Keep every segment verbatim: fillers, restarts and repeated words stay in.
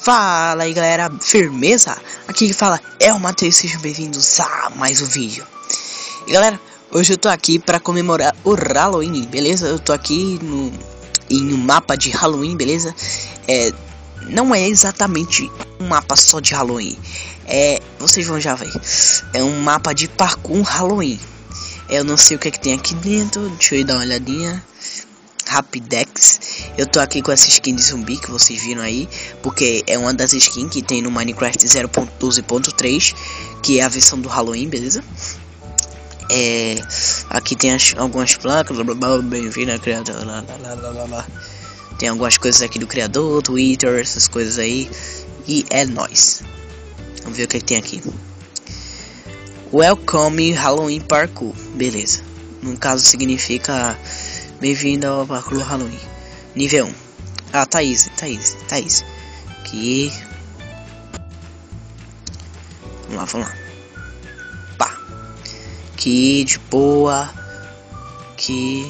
Fala aí galera, firmeza? Aqui que fala é o Matheus, sejam bem-vindos a mais um vídeo. E galera, hoje eu tô aqui pra comemorar o Halloween, beleza? Eu tô aqui no, em um mapa de Halloween, beleza? É, não é exatamente um mapa só de Halloween, é, vocês vão já ver, é um mapa de parkour Halloween. Eu não sei o que é que tem aqui dentro, deixa eu ir dar uma olhadinha. Rapidex, eu tô aqui com essa skin de zumbi que vocês viram aí, porque é uma das skins que tem no Minecraft zero ponto doze ponto três, que é a versão do Halloween, beleza? É, aqui tem as, algumas placas, bem-vindo a criador, lá, lá, lá, lá, lá. Tem algumas coisas aqui do criador, Twitter, essas coisas aí, e é nóis. Vamos ver o que, é que tem aqui. Welcome Halloween Parkour, beleza? No caso significa bem-vindo ao parkour Halloween. Nível um. Ah, tá easy, tá easy, tá easy. Aqui. Vamos lá, vamos lá. Pá. Aqui, de boa. Aqui.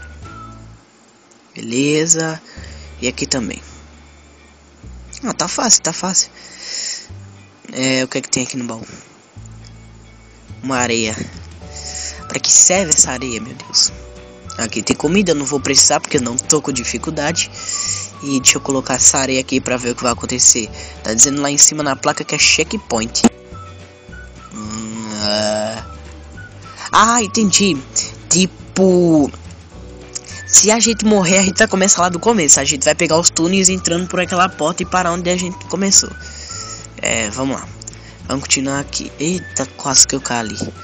Beleza. E aqui também. Ah, tá fácil, tá fácil. É, o que é que tem aqui no baú? Uma areia. Pra que serve essa areia, meu Deus? Aqui tem comida, eu não vou precisar porque eu não tô com dificuldade. E deixa eu colocar essa areia aqui pra ver o que vai acontecer. Tá dizendo lá em cima na placa que é checkpoint. Hum, uh... Ah, entendi. Tipo, se a gente morrer, a gente vai começar lá do começo. A gente vai pegar os túneis entrando por aquela porta e parar onde a gente começou. É, vamos lá. Vamos continuar aqui. Eita, quase que eu caí ali.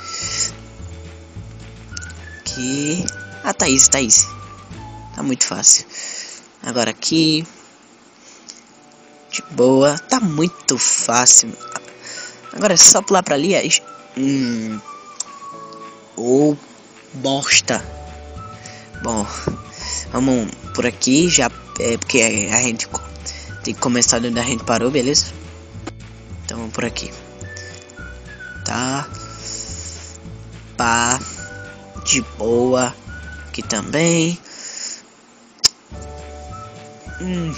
Aqui. Ah, tá isso, tá isso. Tá muito fácil. Agora aqui. De boa. Tá muito fácil. Agora é só pular pra ali. Aí. Hum. Ô, oh, bosta. Bom. Vamos por aqui. Já é porque a gente tem que começar onde a gente parou, beleza? Então vamos por aqui. Tá. Pá. De boa. Aqui também. Hum.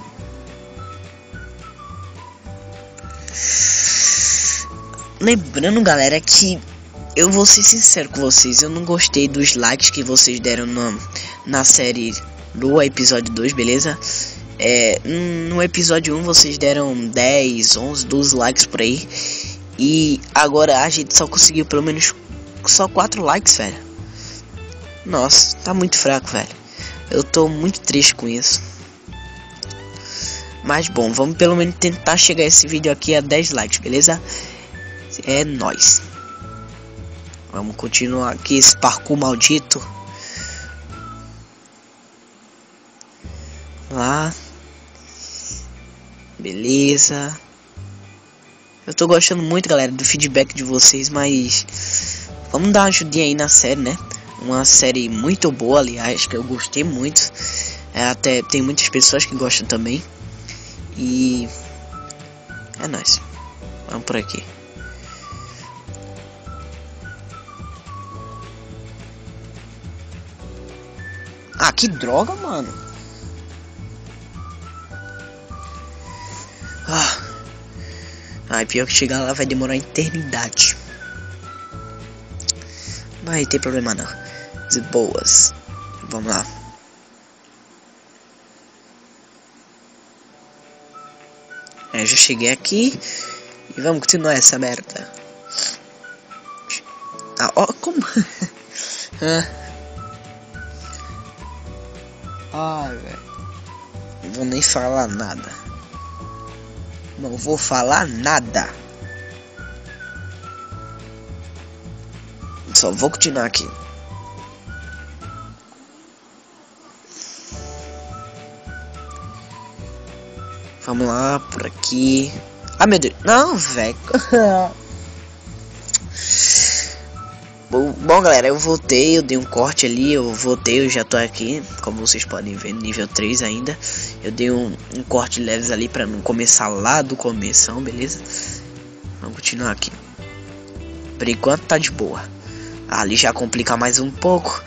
Lembrando, galera, que eu vou ser sincero com vocês, eu não gostei dos likes que vocês deram na, na série do episódio dois, beleza? É, no episódio um vocês deram dez, onze, doze likes por aí. E agora a gente só conseguiu pelo menos só quatro likes, velho. Nossa, tá muito fraco, velho. Eu tô muito triste com isso. Mas bom, vamos pelo menos tentar chegar esse vídeo aqui a dez likes, beleza? É nóis. Vamos continuar aqui esse parkour maldito. Lá. Beleza. Eu tô gostando muito, galera, do feedback de vocês, mas vamos dar uma ajudinha aí na série, né? Uma série muito boa, aliás, que eu gostei muito. É, até tem muitas pessoas que gostam também. E é nóis. Vamos por aqui. Ah, que droga, mano. Ah. Ai, pior que chegar lá vai demorar uma eternidade. Não vai ter problema não. De boas. Vamos lá. É, já cheguei aqui. E vamos continuar essa merda. Ah, ó, como? ah. Ai, velho. Não vou nem falar nada. Não vou falar nada. Só vou continuar aqui. Vamos lá, por aqui. Ah, meu Deus. Não, velho. bom, bom, galera, eu voltei. Eu dei um corte ali. Eu voltei, eu já tô aqui. Como vocês podem ver, nível três ainda. Eu dei um, um corte leves ali pra não começar lá do começo, beleza? Vamos continuar aqui. Por enquanto tá de boa. Ali já complica mais um pouco.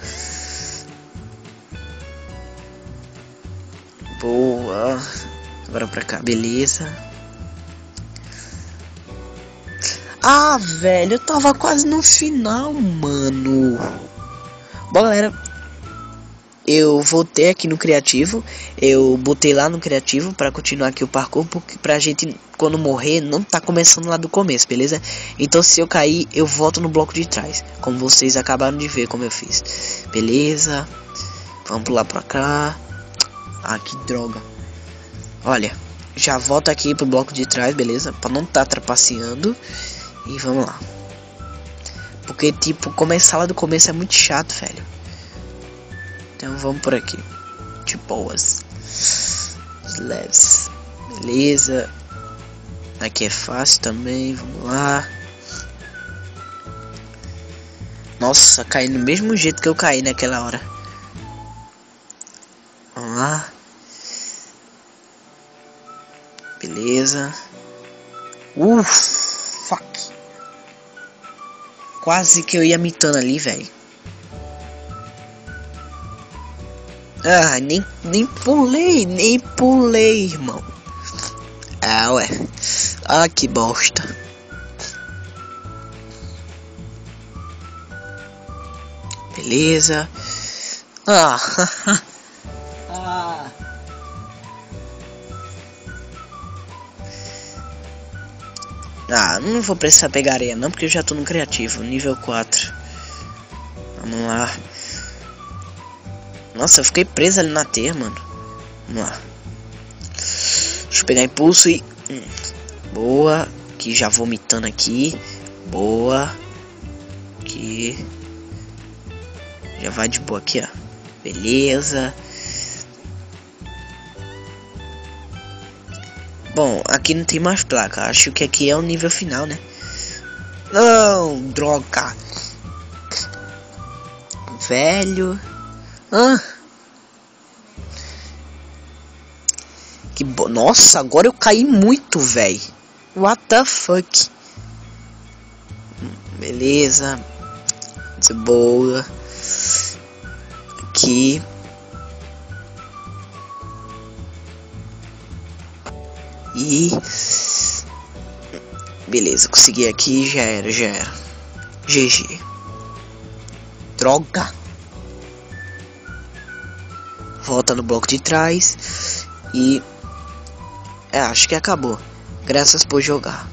Boa. Agora pra cá, beleza. Ah, velho, eu tava quase no final, mano. Bom, galera, eu voltei aqui no criativo. Eu botei lá no criativo pra continuar aqui o parkour, porque pra gente, quando morrer, não tá começando lá do começo, beleza? Então se eu cair, eu volto no bloco de trás, como vocês acabaram de ver como eu fiz. Beleza? Vamos pular pra cá. Ah, que droga. Olha, já volto aqui pro bloco de trás, beleza? Pra não tá trapaceando. E vamos lá. Porque, tipo, começar lá do começo é muito chato, velho. Então vamos por aqui. De boas. Leves. Beleza. Aqui é fácil também. Vamos lá. Nossa, caí no mesmo jeito que eu caí naquela hora. Vamos lá. Beleza. Uff, fuck. Quase que eu ia mitando ali, velho. Ah, nem, nem pulei, nem pulei, irmão. Ah, ué. Ah, que bosta. Beleza. Ah, ah. Ah, não vou precisar pegar areia não, porque eu já tô no criativo, nível quatro. Vamos lá. Nossa, eu fiquei preso ali na teia, mano. Vamos lá. Deixa eu pegar impulso e... Hum. Boa. Aqui já vomitando aqui. Boa. Aqui. Já vai de boa aqui, ó. Beleza. Bom, aqui não tem mais placa. Acho que aqui é o nível final, né? Não, droga. Velho. Ah. Que bo... Nossa, agora eu caí muito, velho. What the fuck? Beleza. De boa. Aqui. E... Beleza, consegui aqui, já era, já era. G G. Droga. Volta no bloco de trás. E... É, acho que acabou. Graças por jogar.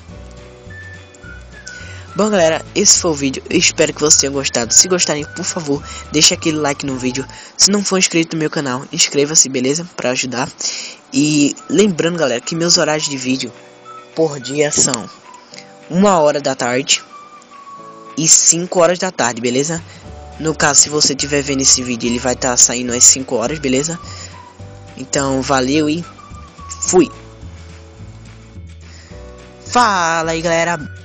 Bom, galera, esse foi o vídeo. Eu espero que vocês tenham gostado. Se gostarem, por favor, deixe aquele like no vídeo. Se não for inscrito no meu canal, inscreva-se, beleza? Pra ajudar. E lembrando, galera, que meus horários de vídeo por dia são uma hora da tarde e cinco horas da tarde, beleza? No caso, se você estiver vendo esse vídeo, ele vai estar tá saindo às cinco horas, beleza? Então, valeu e fui! Fala aí, galera!